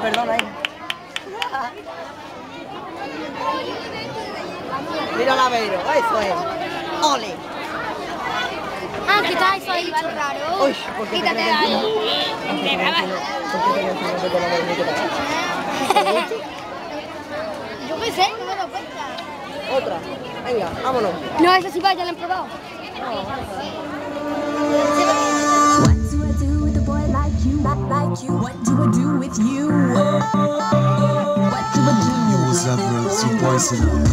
perdona, Mira la Vero, eso es. ¡Ole! Ah, ¿qué tal? Eso ahí raro. Uy, ¿por qué quítate de ahí? ¿Te grabas? Yo qué sé, no me lo cuenta. Otra. Venga, vámonos. No, esa sí va, ya la han probado. What do I do with a boy like you? Not like you. What do I do with you? What do I do? Yo, what's up, bro? It's your boy, Sinner.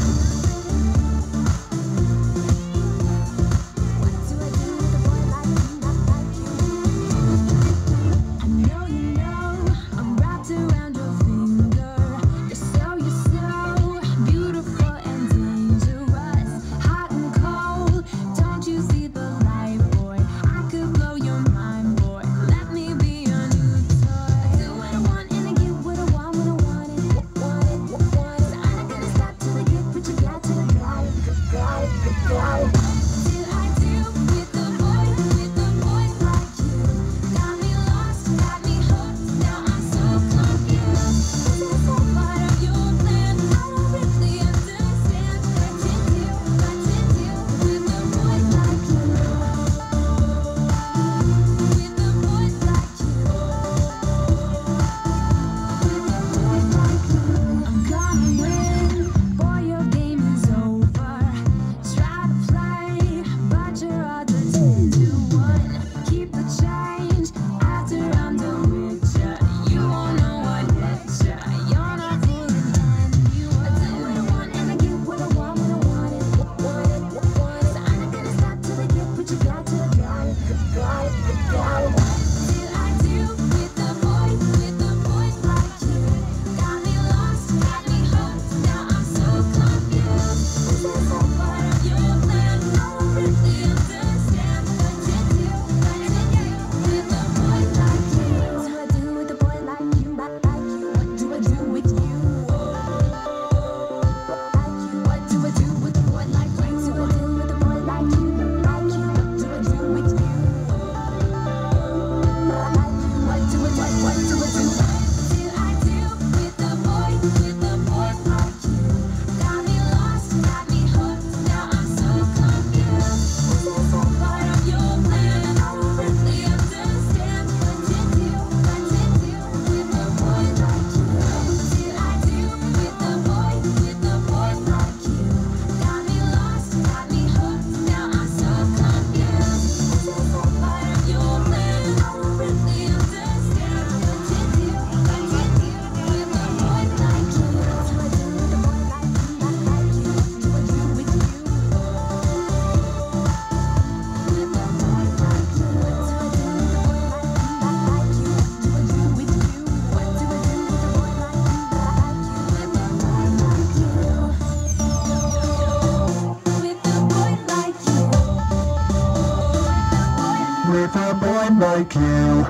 With a boy like you.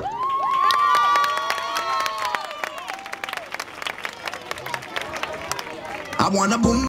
I wanna boom.